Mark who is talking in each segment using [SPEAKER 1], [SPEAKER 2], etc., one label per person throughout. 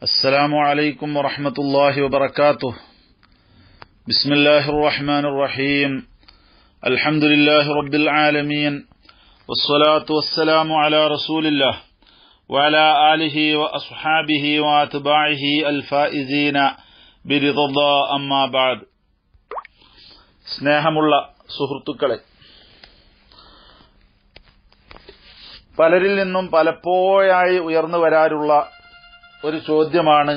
[SPEAKER 1] السلام عليكم ورحمة الله وبركاته. بسم الله الرحمن الرحيم. الحمد لله رب العالمين، والصلاة والسلام على رسول الله وعلى آله وأصحابه وأتباعه الفائزين برضا الله. أما بعد. സ്നേഹമുള്ള സുഹൃത്തുക്കളെ, പലരിൽ നിന്നും പലപ്പോഴായി ഉയർന്നു വരാറുള്ള ഒരു ചോദ്യമാണ്,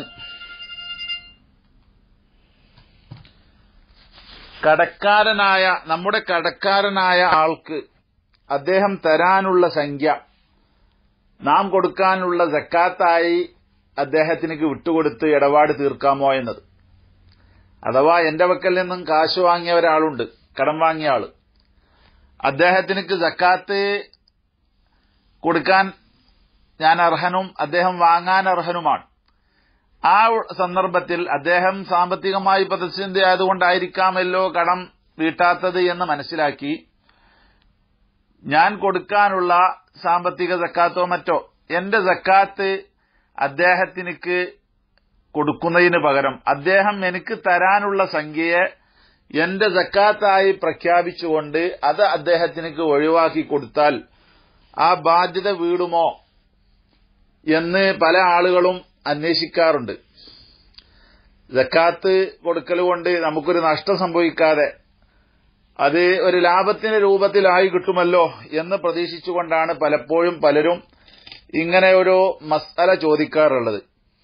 [SPEAKER 1] നമ്മുടെ കടക്കാരനായ ആൾക്ക് അദ്ദേഹം തരാനുള്ള സംഖ്യ നാം കൊടുക്കാനുള്ള സക്കാത്തായി അദ്ദേഹത്തിന് വിട്ടുകൊടുത്ത് ഇടപാട് തീർക്കാമോ എന്നത്. അഥവാ എന്റെ പക്കൽ നിന്നും കാശ് വാങ്ങിയ ഒരാളുണ്ട്, കടം വാങ്ങിയ ആള്, അദ്ദേഹത്തിന് സക്കാത്ത് കൊടുക്കാൻ ഞാൻ അർഹനും അദ്ദേഹം വാങ്ങാൻ അർഹനുമാണ്. ആ സന്ദർഭത്തിൽ അദ്ദേഹം സാമ്പത്തികമായി പ്രതിസന്ധി ആയതുകൊണ്ടായിരിക്കാമല്ലോ കടം വീട്ടാത്തത് എന്ന് മനസ്സിലാക്കി ഞാൻ കൊടുക്കാനുള്ള സാമ്പത്തിക സക്കാത്തോ മറ്റോ എന്റെ സക്കാത്ത് അദ്ദേഹത്തിന് കൊടുക്കുന്നതിന് പകരം അദ്ദേഹം എനിക്ക് തരാനുള്ള സംഖ്യയെ എന്റെ സക്കാത്തായി പ്രഖ്യാപിച്ചുകൊണ്ട് അത് അദ്ദേഹത്തിന് ഒഴിവാക്കി കൊടുത്താൽ ആ ബാധ്യത വീടുമോ എന്ന് പല ആളുകളും അന്വേഷിക്കാറുണ്ട്. സക്കാത്ത് കൊടുക്കൽ കൊണ്ട് നമുക്കൊരു നഷ്ടം സംഭവിക്കാതെ അത് ഒരു ലാഭത്തിന്റെ രൂപത്തിലായി കിട്ടുമല്ലോ എന്ന് പ്രതീക്ഷിച്ചുകൊണ്ടാണ് പലപ്പോഴും പലരും ഇങ്ങനെ ഒരു മസ്അല ചോദിക്കാറുള്ളത്.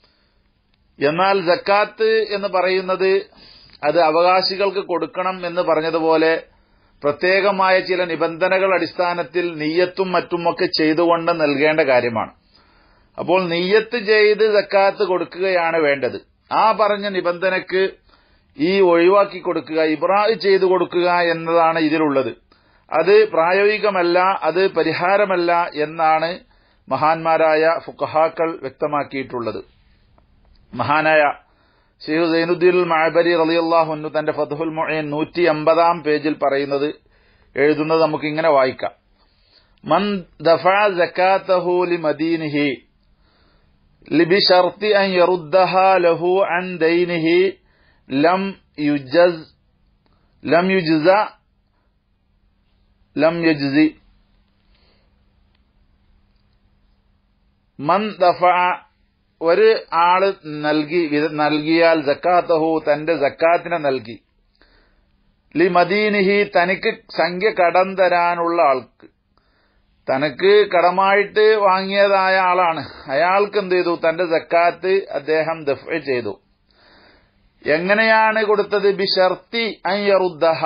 [SPEAKER 1] എന്നാൽ സക്കാത്ത് എന്ന് പറയുന്നത് അത് അവകാശികൾക്ക് കൊടുക്കണം എന്ന് പറഞ്ഞതുപോലെ പ്രത്യേകമായ ചില നിബന്ധനകൾ അടിസ്ഥാനത്തിൽ നിയ്യത്തും മറ്റുമൊക്കെ ചെയ്തുകൊണ്ട് നൽകേണ്ട കാര്യമാണ്. അപ്പോൾ നിയ്യത്ത് ചെയ്ത് സക്കാത്ത് കൊടുക്കുകയാണ് വേണ്ടത്. ആ പറഞ്ഞ നിബന്ധനക്ക് ഈ ഒഴിവാക്കി കൊടുക്കുക, ഇബ്റാ ചെയ്തു കൊടുക്കുക എന്നതാണ് ഇതിലുള്ളത്. അത് പ്രായോഗികമല്ല, അത് പരിഹാരമല്ല എന്നാണ് മഹാന്മാരായ ഫുഖഹാക്കൾ വ്യക്തമാക്കിയിട്ടുള്ളത്. മഹാനായ ശൈഖ് സൈനുദ്ദീൻ മഅബരി റളിയല്ലാഹു അൻഹു തന്റെ ഫത്ഹുൽ മുഈൻ 150-ാം പേജിൽ പറയുന്നത്, എഴുതുന്നത് നമുക്ക് ഇങ്ങനെ വായിക്കാം: മൻ ദഫഅ സകാതഹു ലിമദീനിഹി ബിശർത്തി അൻ യറുദ്ദഹാ ലഹു അൻ ദൈനിഹി ലം യജ്സി. മൻ ദഫഅ, ഒരു ആള് നൽകിയാൽ സക്കാത്തഹു, തന്റെ സക്കാത്തിനെ നൽകി, ലിമദീനിഹി, തനിക്ക് സംഖ്യ കടം തരാനുള്ള ആൾക്ക്, തനക്ക് കടമായിട്ട് വാങ്ങിയതായ ആളാണ്, അയാൾക്ക് എന്ത് ചെയ്തു? തന്റെ സക്കാത്ത് അദ്ദേഹം ദഫ്അ ചെയ്തു. എങ്ങനെയാണ് കൊടുത്തത്? ബിശർത്തി അൻ യറുദ്ദഹ,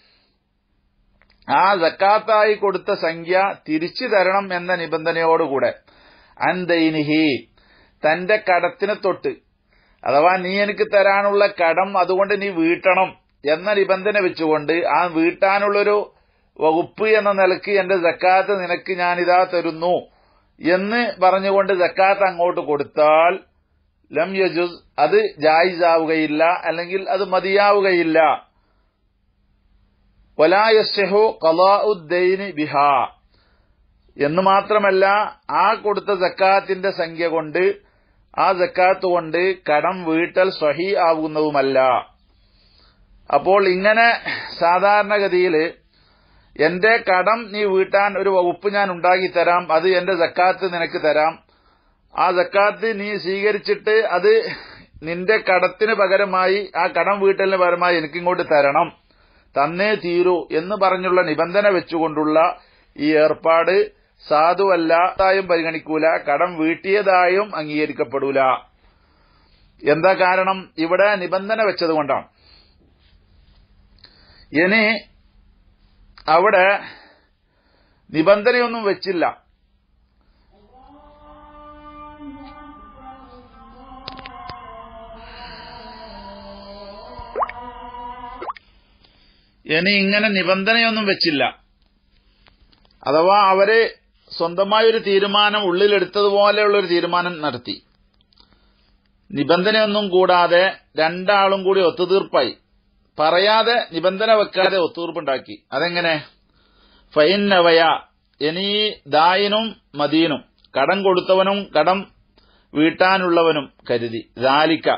[SPEAKER 1] ആ സക്കാത്തായി കൊടുത്ത സംഖ്യ തിരിച്ചു തരണം എന്ന നിബന്ധനയോടുകൂടെ. അൻ ദൈനിഹി, തന്റെ കടത്തിന് തൊട്ട്, അഥവാ നീ എനിക്ക് തരാനുള്ള കടം അതുകൊണ്ട് നീ വീട്ടണം എന്ന നിബന്ധന വെച്ചുകൊണ്ട് ആ വീട്ടാനുള്ളൊരു വകുപ്പ് എന്ന നിലക്ക് എന്റെ സക്കാത്ത് നിനക്ക് ഞാനിതാ തരുന്നു എന്ന് പറഞ്ഞുകൊണ്ട് സക്കാത്ത് അങ്ങോട്ട് കൊടുത്താൽ ലം യജുസ്, അത് ജായിസാവുകയില്ല, അല്ലെങ്കിൽ അത് മതിയാവുകയില്ല. വലാ യസ്ഹു ഖളാഉദ്ദൈനി ബിഹാ, എന്ന് മാത്രമല്ല ആ കൊടുത്ത സക്കാത്തിന്റെ സംഖ്യ കൊണ്ട്, ആ സക്കാത്ത് കൊണ്ട് കടം വീട്ടൽ സ്വഹീ ആവുന്നതുമല്ല. അപ്പോൾ ഇങ്ങനെ സാധാരണഗതിയിൽ എന്റെ കടം നീ വീട്ടാൻ ഒരു വകുപ്പ് ഞാൻ ഉണ്ടാക്കി തരാം, അത് എന്റെ സക്കാത്ത് നിനക്ക് തരാം, ആ സക്കാത്ത് നീ സ്വീകരിച്ചിട്ട് അത് നിന്റെ കടത്തിന് പകരമായി, ആ കടം വീട്ടലിന് പകരമായി എനിക്കിങ്ങോട്ട് തരണം, തന്നേ തീരൂ എന്ന് പറഞ്ഞുള്ള നിബന്ധന വെച്ചുകൊണ്ടുള്ള ഈ ഏർപ്പാട് സാധുവല്ലാതായും പരിഗണിക്കൂല, കടം വീട്ടിയതായും അംഗീകരിക്കപ്പെടൂല. എന്താ കാരണം? ഇവിടെ നിബന്ധന വെച്ചതുകൊണ്ടാണ്. ഇനി അവിടെ നിബന്ധനയൊന്നും വെച്ചില്ല, ഇനി ഇങ്ങനെ നിബന്ധനയൊന്നും വെച്ചില്ല, അഥവാ അവര് സ്വന്തമായൊരു തീരുമാനം ഉള്ളിലെടുത്തതുപോലെയുള്ളൊരു തീരുമാനം നടത്തി, നിബന്ധനയൊന്നും കൂടാതെ രണ്ടാളും കൂടി ഒത്തുതീർപ്പായി, പറയാതെ നിബന്ധന വെക്കാതെ ഒത്തുതീർപ്പുണ്ടാക്കി. അതെങ്ങനെ? ഫൈന്നവയ, ഇനി ദായിനും മദീനും, കടം കൊടുത്തവനും കടം വീട്ടാനുള്ളവനും കരുതി. ദാലിക,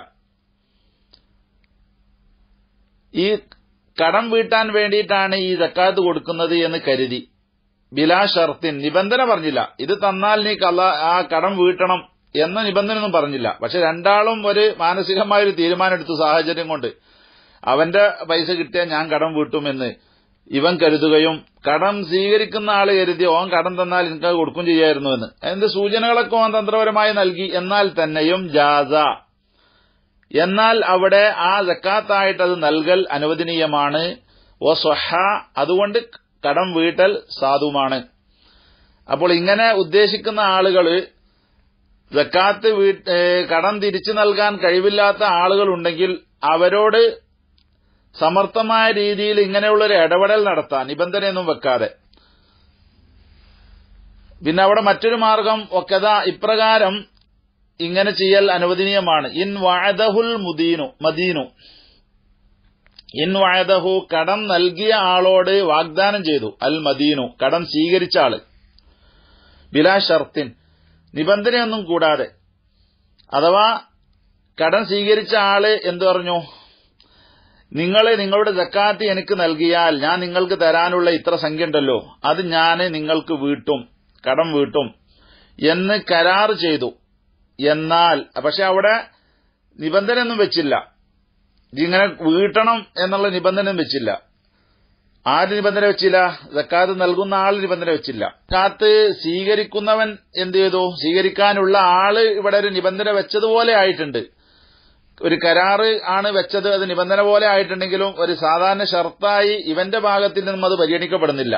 [SPEAKER 1] ഈ കടം വീട്ടാൻ വേണ്ടിയിട്ടാണ് ഈ സക്കാത്ത് കൊടുക്കുന്നത് എന്ന് കരുതി. ബിലാ ഷർത്തിൻ, നിബന്ധന പറഞ്ഞില്ല. ഇത് തന്നാൽ നീ ആ കടം വീട്ടണം എന്ന നിബന്ധനയൊന്നും പറഞ്ഞില്ല. പക്ഷെ രണ്ടാളും ഒരു മാനസികമായൊരു തീരുമാനം എടുത്തു. സാഹചര്യം കൊണ്ട് അവന്റെ പൈസ കിട്ടിയാൽ ഞാൻ കടം വീട്ടുമെന്ന് ഇവൻ കരുതുകയും കടം സ്വീകരിക്കുന്ന ആള് കരുതി ഓൻ കടം തന്നാൽ എനിക്ക് കൊടുക്കും ചെയ്യായിരുന്നു എന്ന്. അതിന്റെ സൂചനകളൊക്കെ ഓൻ തന്ത്രപരമായി നൽകി. എന്നാൽ തന്നെയും ജാസ, എന്നാൽ അവിടെ ആ സക്കാത്തായിട്ട് അത് നൽകൽ അനുവദനീയമാണ്. ഓ സ്വഹ, അതുകൊണ്ട് കടം വീട്ടൽ സാധുമാണ്. അപ്പോൾ ഇങ്ങനെ ഉദ്ദേശിക്കുന്ന ആളുകള് സക്കാത്ത് കടം തിരിച്ചു നൽകാൻ കഴിവില്ലാത്ത ആളുകളുണ്ടെങ്കിൽ അവരോട് സമർത്ഥമായ രീതിയിൽ ഇങ്ങനെയുള്ളൊരു ഇടപെടൽ നടത്താൻ, നിബന്ധനയൊന്നും വെക്കാതെ. പിന്നെ അവിടെ മറ്റൊരു മാർഗം ഒക്കത, ഇപ്രകാരം ഇങ്ങനെ ചെയ്യൽ അനുവദനീയമാണ്. ഇൻ വഅദഹുൽ മദീനു, ഇൻ വഅദഹു, കടം നൽകിയ ആളോട് വാഗ്ദാനം ചെയ്തു, അൽ മദീനു, കടം സ്വീകരിച്ച ആള്, ബിലാ ഷർത്തിൻ, നിബന്ധനയൊന്നും കൂടാതെ. അഥവാ കടം സ്വീകരിച്ച ആള് എന്തു പറഞ്ഞു, നിങ്ങളുടെ സക്കാത്ത് എനിക്ക് നൽകിയാൽ ഞാൻ നിങ്ങൾക്ക് തരാനുള്ള ഇത്ര സംഖ്യ ഉണ്ടല്ലോ, അത് ഞാൻ നിങ്ങൾക്ക് വീട്ടും, കടം വീട്ടും എന്ന് കരാർ ചെയ്തു. എന്നാൽ പക്ഷെ അവിടെ നിബന്ധനയൊന്നും വെച്ചില്ല, ഇങ്ങനെ വീട്ടണം എന്നുള്ള നിബന്ധനയും വെച്ചില്ല. ആര് നിബന്ധന വെച്ചില്ല? സക്കാത്ത് നൽകുന്ന ആള് നിബന്ധന വെച്ചില്ല. സക്കാത്ത് സ്വീകരിക്കുന്നവൻ എന്ത് ചെയ്തു? സ്വീകരിക്കാനുള്ള ആള് ഇവിടെ ഒരു നിബന്ധന വെച്ചതുപോലെ ആയിട്ടുണ്ട്. ഒരു കരാറ് ആണ് വെച്ചത്, അത് നിബന്ധന പോലെ ആയിട്ടുണ്ടെങ്കിലും ഒരു സാധാരണ ഷർത്തായി ഇവന്റെ ഭാഗത്തിൽ നിന്നും അത് പരിഗണിക്കപ്പെടുന്നില്ല.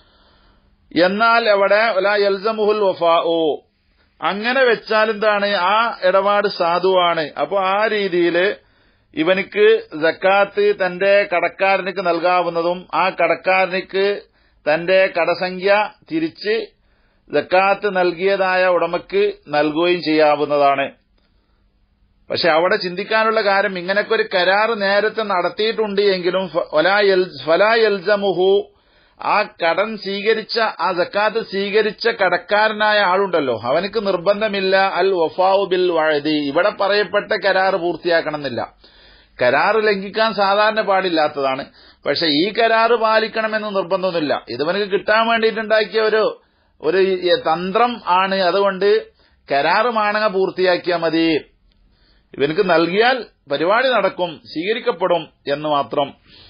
[SPEAKER 1] എന്നാൽ അവിടെ വലാ യൽസമുഹുൽ വഫാഉ, അങ്ങനെ വെച്ചാൽ എന്താണ്? ആ ഇടപാട് സാധുവാണ്. അപ്പൊ ആ രീതിയിൽ ഇവനിക്ക് സക്കാത്ത് തന്റെ കടക്കാരനിക്ക് നൽകാവുന്നതും ആ കടക്കാരനിക്ക് തന്റെ കടസംഖ്യ തിരിച്ച് സക്കാത്ത് നൽകിയതായ ഉടമയ്ക്ക് നൽകുകയും ചെയ്യാവുന്നതാണ്. പക്ഷെ അവിടെ ചിന്തിക്കാനുള്ള കാര്യം, ഇങ്ങനൊക്കെ ഒരു കരാറ് നേരത്തെ നടത്തിയിട്ടുണ്ട് എങ്കിലും ഫലാ യൽസമുഹു, ആ കടം സ്വീകരിച്ച, ആ സക്കാത്ത് സ്വീകരിച്ച കടക്കാരനായ ആളുണ്ടല്ലോ, അവനക്ക് നിർബന്ധമില്ല അൽ വഫാഉ ബിൽ വഅദി, ഇവിടെ പറയപ്പെട്ട കരാറ് പൂർത്തിയാക്കണമെന്നില്ല. കരാറ് ലംഘിക്കാൻ സാധാരണ പാടില്ലാത്തതാണ്. പക്ഷെ ഈ കരാറ് പാലിക്കണമെന്ന് നിർബന്ധമൊന്നുമില്ല. ഇതവനക്ക് കിട്ടാൻ വേണ്ടിയിട്ടുണ്ടാക്കിയ ഒരു തന്ത്രം ആണ്. അതുകൊണ്ട് കരാറ് മാണങ്ങ പൂർത്തിയാക്കിയാൽ മതി. ഇവനക്ക് നൽകിയാൽ പരിപാടി നടക്കും, സ്വീകരിക്കപ്പെടും എന്ന് മാത്രം.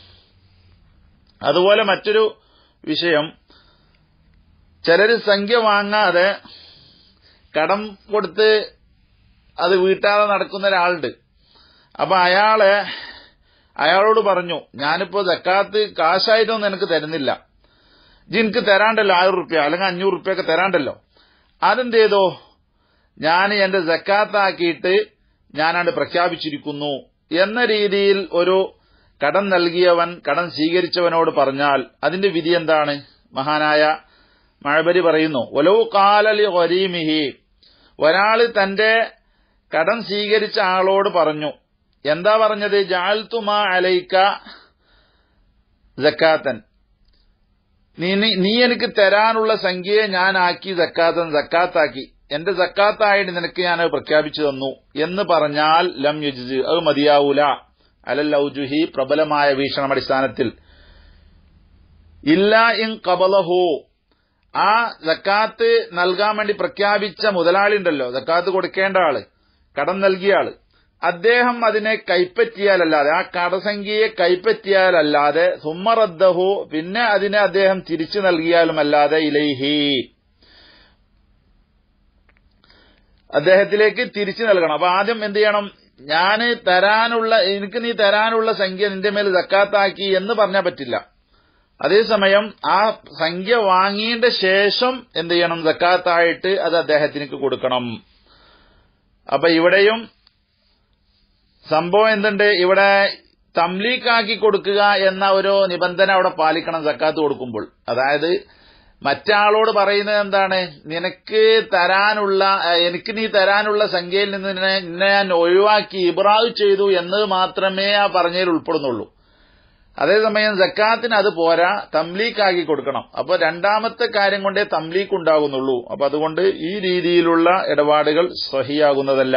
[SPEAKER 1] അതുപോലെ മറ്റൊരു വിഷയം, ചിലര് സംഖ്യ വാങ്ങാതെ കടം കൊടുത്ത് അത് വീട്ടാതെ നടക്കുന്ന ഒരാളുണ്ട്. അപ്പൊ അയാളോട് പറഞ്ഞു, ഞാനിപ്പോ സക്കാത്ത് കാശായിട്ടൊന്നും എനിക്ക് തരുന്നില്ല, എനിക്ക് തരാണ്ടല്ലോ 1000 റുപ്യ അല്ലെങ്കിൽ 500 റുപ്യൊക്കെ തരാണ്ടല്ലോ, അതെന്ത് ചെയ്തോ, ഞാൻ എന്റെ സക്കാത്താക്കിയിട്ട് ഞാനാണ്ട് പ്രഖ്യാപിച്ചിരിക്കുന്നു എന്ന രീതിയിൽ ഒരു കടം നൽകിയവൻ കടം സ്വീകരിച്ചവനോട് പറഞ്ഞാൽ അതിന്റെ വിധി എന്താണ്? മഹാനായ മഅബരി പറയുന്നു, വലൗ ഖാല ലി ഗരീമിഹി, ഒരാള് തന്റെ കടം സ്വീകരിച്ച ആളോട് പറഞ്ഞു, എന്താ പറഞ്ഞത്? ജഅൽതു മാ അലൈക സക്കാത്തൻ, നീ എനിക്ക് തരാനുള്ള സംഖ്യയെ ഞാൻ ആക്കി സക്കാത്താക്കി, എന്റെ സക്കാത്തായിട്ട് നിനക്ക് ഞാൻ പ്രഖ്യാപിച്ചു തന്നു എന്ന് പറഞ്ഞാൽ ലം യുജ്സ്, അത് മതിയാവൂല. അലൽ ഔജുഹി, പ്രബലമായ വീക്ഷണമടിസ്ഥാനത്തിൽ. ഇല്ലാ ഇൻ ഖബലഹു, ആ സക്കാത്ത് നൽകാൻ വേണ്ടി പ്രഖ്യാപിച്ച മുതലാളി ഉണ്ടല്ലോ, സക്കാത്ത് കൊടുക്കേണ്ട ആള്, കടം നൽകിയ ആള്, അദ്ദേഹം അതിനെ കൈപ്പറ്റിയാലല്ലാതെ, ആ കടസംഖ്യയെ കൈപ്പറ്റിയാലല്ലാതെ, സുമ്മറദ്ദഹു, പിന്നെ അതിനെ അദ്ദേഹം തിരിച്ചു നൽകിയാലുമല്ലാതെ, ഇലൈഹി, അദ്ദേഹത്തിലേക്ക് തിരിച്ചു നൽകണം. അപ്പൊ ആദ്യം എന്ത് ചെയ്യണം? എനിക്ക് നീ തരാനുള്ള സംഖ്യ നിന്റെ മേൽ സക്കാത്താക്കി എന്ന് പറഞ്ഞാൽ പറ്റില്ല. അതേസമയം ആ സംഖ്യ വാങ്ങിയതിന്റെ ശേഷം എന്ത് ചെയ്യണം? സക്കാത്തായിട്ട് അത് അദ്ദേഹത്തിനേക്ക് കൊടുക്കണം. അപ്പൊ ഇവിടെയും സംഭവം എന്തുണ്ട്? ഇവിടെ തംലീക്കാക്കി കൊടുക്കുക എന്ന ഒരു നിബന്ധന അവിടെ പാലിക്കണം സക്കാത്ത് കൊടുക്കുമ്പോൾ. അതായത് മറ്റാളോട് പറയുന്നത് എന്താണ്? എനിക്ക് നീ തരാനുള്ള സംഖ്യയിൽ നിന്ന് നിന്നെ ഞാൻ ഒഴിവാക്കി ഇബ്രാഹ് ചെയ്തു എന്നത് മാത്രമേ ആ പറഞ്ഞതിൽ ഉൾപ്പെടുന്നുള്ളൂ. അതേസമയം സക്കാത്തിന് അത് പോരാ, തംലീക്കാക്കി കൊടുക്കണം. അപ്പൊ രണ്ടാമത്തെ കാര്യം കൊണ്ടേ തംലീക്ക് ഉണ്ടാകുന്നുള്ളൂ. അപ്പൊ അതുകൊണ്ട് ഈ രീതിയിലുള്ള ഇടപാടുകൾ സ്വഹിയാകുന്നതല്ല.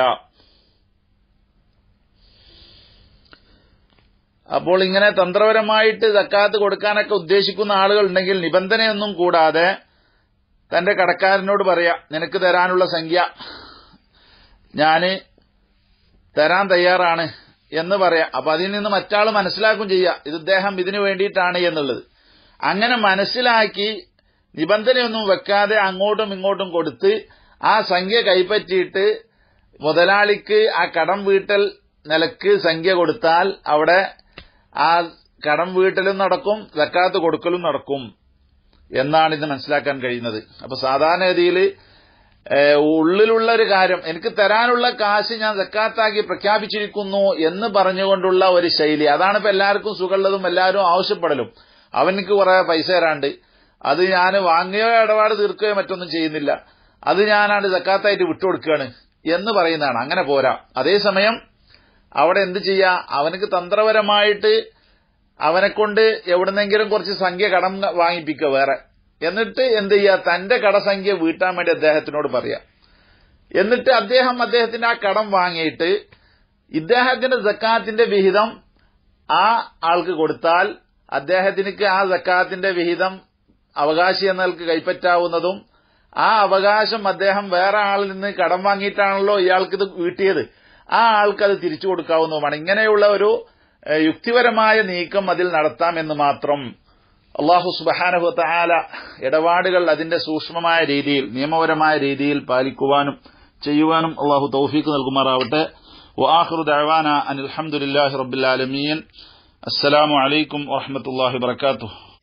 [SPEAKER 1] അപ്പോൾ ഇങ്ങനെ തന്ത്രപരമായിട്ട് സക്കാത്ത് കൊടുക്കാനൊക്കെ ഉദ്ദേശിക്കുന്ന ആളുകൾ ഉണ്ടെങ്കിൽ നിബന്ധനയൊന്നും കൂടാതെ തന്റെ കടക്കാരനോട് പറയാ, നിനക്ക് തരാനുള്ള സംഖ്യ ഞാന് തരാൻ തയ്യാറാണ് എന്ന് പറയാം. അപ്പൊ അതിൽ നിന്ന് മറ്റാൾ മനസ്സിലാക്കും ചെയ്യാം ഇത് ഇദ്ദേഹം ഇതിനു വേണ്ടിയിട്ടാണ് എന്നുള്ളത്. അങ്ങനെ മനസ്സിലാക്കി നിബന്ധനയൊന്നും വെക്കാതെ അങ്ങോട്ടും ഇങ്ങോട്ടും കൊടുത്ത് ആ സംഖ്യ കൈപ്പറ്റിയിട്ട് മുതലാളിക്ക് ആ കടം വീട്ടൽ നിലക്ക് സംഖ്യ കൊടുത്താൽ അവിടെ ആ കടം വീട്ടലും നടക്കും, സക്കാത്ത് കൊടുക്കലും നടക്കും എന്നാണ് ഇത് മനസ്സിലാക്കാൻ കഴിയുന്നത്. അപ്പൊ സാധാരണഗതിയിൽ ഉള്ളിലുള്ള ഒരു കാര്യം, എനിക്ക് തരാനുള്ള കാശ് ഞാൻ സക്കാത്താക്കി പ്രഖ്യാപിച്ചിരിക്കുന്നു എന്ന് പറഞ്ഞുകൊണ്ടുള്ള ഒരു ശൈലി, അതാണ് ഇപ്പൊ എല്ലാവർക്കും സുഖമുള്ളതും എല്ലാവരും ആവശ്യപ്പെടലും. അവനക്ക് കുറെ പൈസ തരാണ്ട്, അത് ഞാൻ വാങ്ങുകയോ ഇടപാട് തീർക്കുകയോ മറ്റൊന്നും ചെയ്യുന്നില്ല, അത് ഞാനാണ് സക്കാത്തായിട്ട് വിട്ടുകൊടുക്കുകയാണ് എന്ന് പറയുന്നതാണ്. അങ്ങനെ പോരാ. അതേസമയം അവിടെ എന്ത് ചെയ്യാ, അവനക്ക് തന്ത്രപരമായിട്ട് അവനെക്കൊണ്ട് എവിടുന്നെങ്കിലും കുറച്ച് സംഖ്യ കടം വാങ്ങിപ്പിക്കുക വേറെ, എന്നിട്ട് എന്ത് ചെയ്യുക, തന്റെ കടസംഖ്യ വീട്ടാൻ വേണ്ടി അദ്ദേഹത്തിനോട് പറയാം. എന്നിട്ട് അദ്ദേഹത്തിന്റെ ആ കടം വാങ്ങിയിട്ട് ഇദ്ദേഹത്തിന്റെ സക്കാത്തിന്റെ വിഹിതം ആ ആൾക്ക് കൊടുത്താൽ അദ്ദേഹത്തിനക്ക് ആ സക്കാത്തിന്റെ വിഹിതം അവകാശി എന്നയാൾക്ക് കൈപ്പറ്റാവുന്നതും, ആ അവകാശം അദ്ദേഹം വേറെ ആളിൽ നിന്ന് കടം വാങ്ങിയിട്ടാണല്ലോ ഇയാൾക്കിത് വീട്ടിയത്, ആ ആൾക്കത് തിരിച്ചു കൊടുക്കാവുന്നതുമാണ്. ഇങ്ങനെയുള്ള ഒരു യുക്തിപരമായ നീക്കം അതിൽ നടത്താമെന്ന് മാത്രം. അല്ലാഹു സുബ്ഹാനഹു വ തആല ഇടപാടുകൾ അതിന്റെ സൂക്ഷ്മമായ രീതിയിൽ, നിയമപരമായ രീതിയിൽ പാലിക്കുവാനും ചെയ്യുവാനും അല്ലാഹു തൗഫീഖ് നൽകുമാറാവട്ടെ. വആഖിറു ദഅവാന അനിൽ ഹംദുലില്ലാഹി റബ്ബിൽ ആലമീൻ. അസ്സലാമു അലൈക്കും വറഹ്മത്തുള്ളാഹി വബറകാതുഹു.